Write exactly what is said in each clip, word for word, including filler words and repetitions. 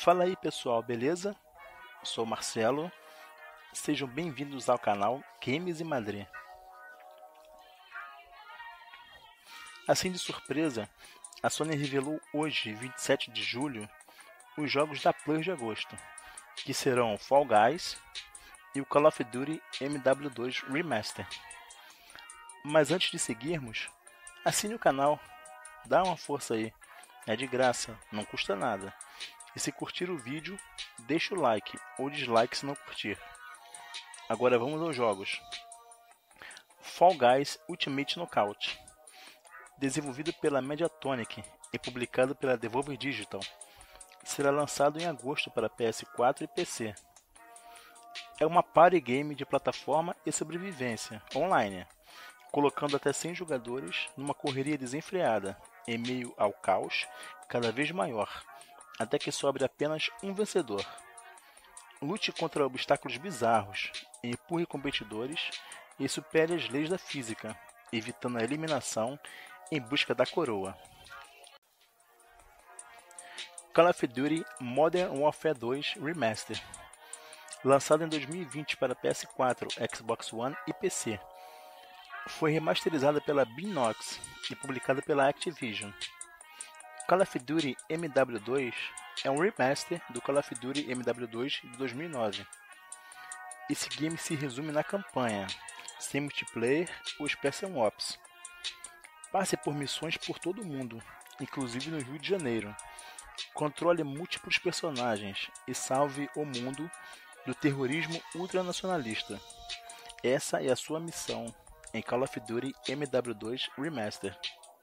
Fala aí pessoal, beleza? Sou o Marcelo, sejam bem-vindos ao canal Games em Madrid. Assim de surpresa, a Sony revelou hoje, vinte e sete de julho, os jogos da Plus de agosto, que serão Fall Guys e o Call of Duty M W dois Remaster. Mas antes de seguirmos, assine o canal, dá uma força aí, é de graça, não custa nada. E se curtir o vídeo, deixa o like ou dislike se não curtir. Agora vamos aos jogos. Fall Guys Ultimate Knockout, desenvolvido pela Mediatonic e publicado pela Devolver Digital, será lançado em agosto para P S quatro e P C. É uma party game de plataforma e sobrevivência online, colocando até cem jogadores numa correria desenfreada, em meio ao caos cada vez maior, até que sobre apenas um vencedor. Lute contra obstáculos bizarros, empurre competidores e supere as leis da física, evitando a eliminação em busca da coroa. Call of Duty Modern Warfare dois Remaster, lançado em dois mil e vinte para P S quatro, Xbox One e P C. Foi remasterizada pela Binox e publicada pela Activision. Call of Duty M W dois é um remaster do Call of Duty M W dois de dois mil e nove. Esse game se resume na campanha, sem multiplayer ou Special Ops. Passe por missões por todo o mundo, inclusive no Rio de Janeiro. Controle múltiplos personagens e salve o mundo do terrorismo ultranacionalista. Essa é a sua missão em Call of Duty M W dois Remaster.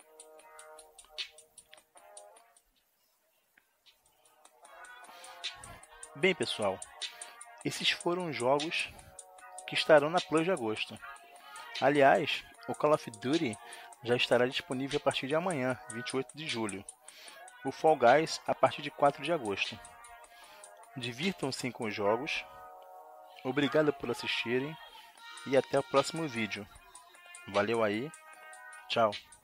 Bem pessoal, esses foram os jogos que estarão na Plus de agosto. Aliás, o Call of Duty já estará disponível a partir de amanhã, vinte e oito de julho. O Fall Guys a partir de quatro de agosto. Divirtam-se com os jogos. Obrigado por assistirem e até o próximo vídeo. Valeu aí, tchau.